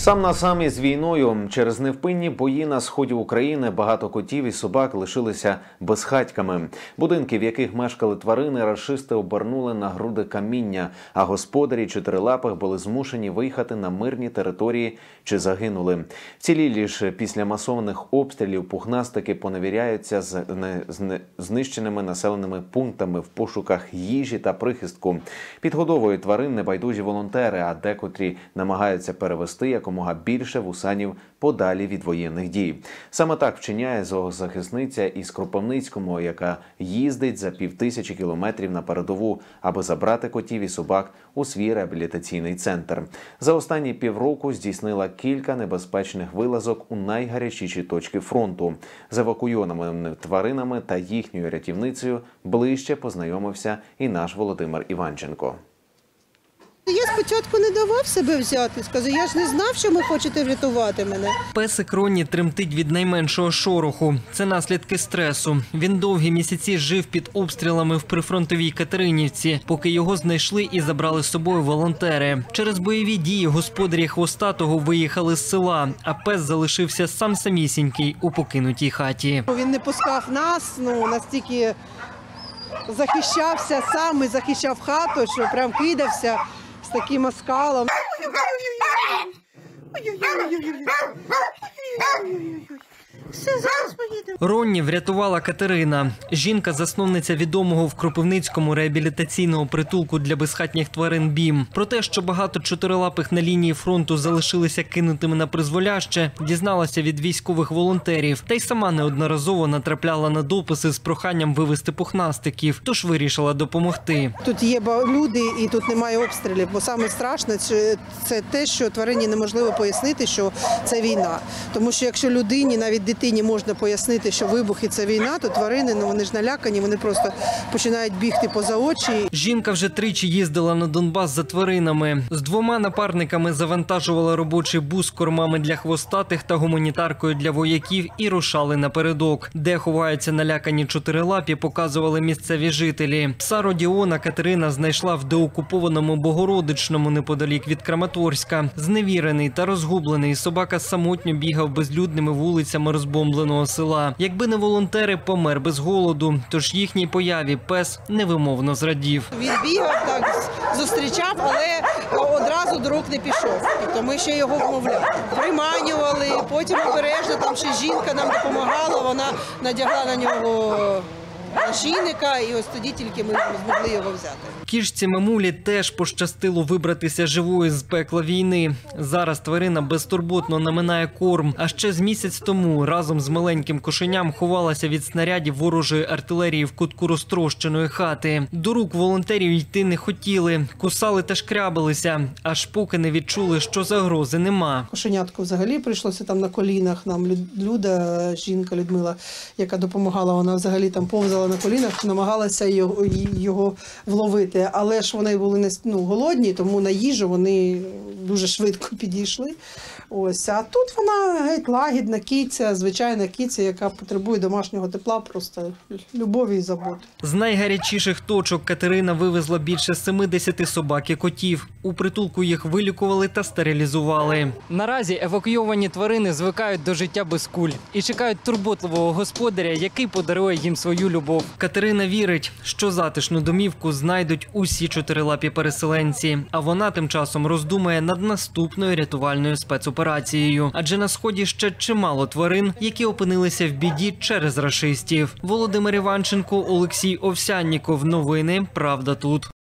Сам на сам із війною. Через невпинні бої на сході України багато котів і собак лишилися безхатьками. Будинки, в яких мешкали тварини, рашисти обернули на груди каміння, а господарі чотирилапих були змушені виїхати на мирні території чи загинули. Вцілілі ж після масованих обстрілів пухнастики поневіряються з знищеними населеними пунктами в пошуках їжі та прихистку. Підгодовують тварин небайдужі волонтери, а декотрі намагаються перевести якомога більше вусанів подалі від воєнних дій. Саме так вчиняє зоозахисниця із Кропивницького, яка їздить за 5000 кілометрів на передову, аби забрати котів і собак у свій реабілітаційний центр. За останні півроку здійснила кілька небезпечних вилазок у найгарячіші точки фронту. З евакуйованими тваринами та їхньою рятівницею ближче познайомився і наш Володимир Іванченко. Я спочатку не давав себе взяти, сказав, я ж не знав, що ви хочете врятувати мене. Песик Ронні тремтить від найменшого шороху. Це наслідки стресу. Він довгі місяці жив під обстрілами в прифронтовій Катеринівці, поки його знайшли і забрали з собою волонтери. Через бойові дії господарі Хвостатого виїхали з села, а пес залишився сам-самісінький у покинутій хаті. Він не пускав нас, настільки захищався сам і захищав хату, що прям кидався з таким оскалом. Все, зараз поїдемо. Ронні врятувала Катерина. Жінка – засновниця відомого в Кропивницькому реабілітаційного притулку для безхатніх тварин «БІМ». Про те, що багато чотирилапих на лінії фронту залишилися кинутими на призволяще, дізналася від військових волонтерів. Та й сама неодноразово натрапляла на дописи з проханням вивезти пухнастиків, тож вирішила допомогти. Тут є люди і тут немає обстрілів, бо саме страшне – це те, що тварині неможливо пояснити, що це війна. Тому що якщо людині, навіть дитині можна пояснити, що вибухи – це війна, то тварини, вони ж налякані, вони просто починають бігти поза очі. Жінка вже тричі їздила на Донбас за тваринами. З 2 напарниками завантажувала робочий бус з кормами для хвостатих та гуманітаркою для вояків і рушали напередок. Де ховаються налякані чотирилапі, показували місцеві жителі. Пса Родіона Катерина знайшла в деокупованому Богородичному неподалік від Краматорська. Зневірений та розгублений, собака самотньо бігав безлюдними вулицями розбомбленого села. Якби не волонтери, помер без голоду. Тож їхній появі пес невимовно зрадів. Він бігав, так, зустрічав, але одразу до рук не пішов. Тобто ми ще його вмовляли. Приманювали, потім обережно, там ще жінка нам допомагала, вона надягла на нього нашийника, і ось тоді тільки ми змогли його взяти. Кішці Мамулі теж пощастило вибратися живою з пекла війни. Зараз тварина безтурботно наминає корм. А ще з місяць тому разом з маленьким кошеням ховалася від снарядів ворожої артилерії в кутку розтрощеної хати. До рук волонтерів йти не хотіли, кусали та шкрябалися, аж поки не відчули, що загрози нема. Кошенятку взагалі прийшлося там на колінах. Нам Люда, жінка Людмила, яка допомагала, вона взагалі там повзала на колінах, намагалася його вловити. Але ж вони були голодні, тому на їжу вони дуже швидко підійшли. Ось. А тут вона геть лагідна киця, звичайна киця, яка потребує домашнього тепла, просто любові і заботи. З найгарячіших точок Катерина вивезла більше 70 собак і котів. У притулку їх вилікували та стерилізували. Наразі евакуйовані тварини звикають до життя без куль і чекають турботливого господаря, який подарує їм свою любов. Катерина вірить, що затишну домівку знайдуть усі чотирилапі переселенці. А вона тим часом роздумує над наступною рятувальною спецоперацією. Адже на сході ще чимало тварин, які опинилися в біді через рашистів. Володимир Іванченко, Олексій Овсянніков. Новини «Правда тут».